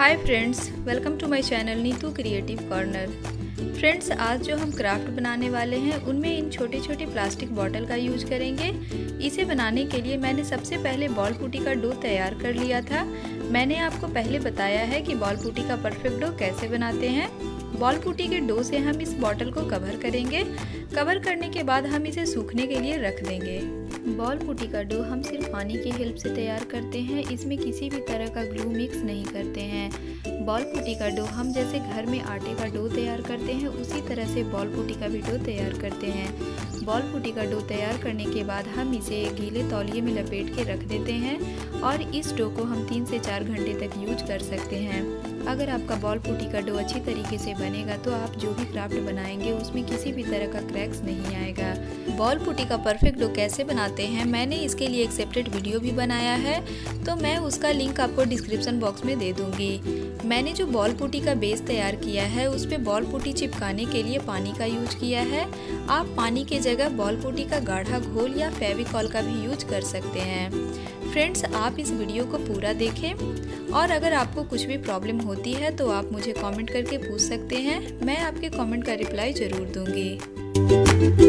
Hi friends, welcome to my channel Neetu creative corner. Friends, आज जो हम क्राफ्ट बनाने वाले हैं उनमें इन छोटे छोटे प्लास्टिक बॉटल का यूज करेंगे। इसे बनाने के लिए मैंने सबसे पहले बॉल पुटी का डो तैयार कर लिया था। मैंने आपको पहले बताया है कि बॉल पुटी का परफेक्ट डो कैसे बनाते हैं। बॉल पुटी के डो से हम इस बॉटल को कवर करेंगे। कवर करने के बाद हम इसे सूखने के लिए रख देंगे। बॉल पुटी का डो हम सिर्फ पानी की हेल्प से तैयार करते हैं, इसमें किसी भी तरह का ग्लू मिक्स नहीं करते हैं। बॉल पुटी का डो हम जैसे घर में आटे का डो तैयार करते हैं उसी तरह से बॉल पुटी का भी डो तैयार करते हैं। बॉल पुटी का डो तैयार करने के बाद हम इसे गीले तौलिए में लपेट के रख देते हैं और इस डो को हम 3 से 4 घंटे तक यूज कर सकते हैं। अगर आपका बॉल पुटी का डो अच्छी तरीके से बनेगा तो आप जो भी क्राफ्ट बनाएंगे उसमें किसी भी तरह का क्रैक्स नहीं आएगा। बॉल पुटी का परफेक्ट डो कैसे बनाते हैं मैंने इसके लिए एक सेपरेट वीडियो भी बनाया है, तो मैं उसका लिंक आपको डिस्क्रिप्शन बॉक्स में दे दूंगी। मैंने जो बॉल पुटी का बेस तैयार किया है उस पर बॉल पुटी चिपकाने के लिए पानी का यूज किया है। आप पानी की जगह बॉल पुटी का गाढ़ा घोल या फेविकॉल का भी यूज कर सकते हैं। फ्रेंड्स, आप इस वीडियो को पूरा देखें और अगर आपको कुछ भी प्रॉब्लम होती है तो आप मुझे कमेंट करके पूछ सकते हैं। मैं आपके कमेंट का रिप्लाई ज़रूर दूंगी।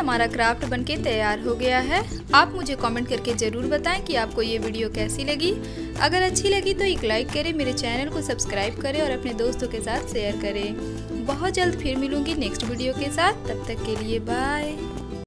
हमारा क्राफ्ट बनके तैयार हो गया है। आप मुझे कमेंट करके ज़रूर बताएं कि आपको ये वीडियो कैसी लगी। अगर अच्छी लगी तो एक लाइक करें, मेरे चैनल को सब्सक्राइब करें और अपने दोस्तों के साथ शेयर करें। बहुत जल्द फिर मिलूंगी नेक्स्ट वीडियो के साथ, तब तक के लिए बाय।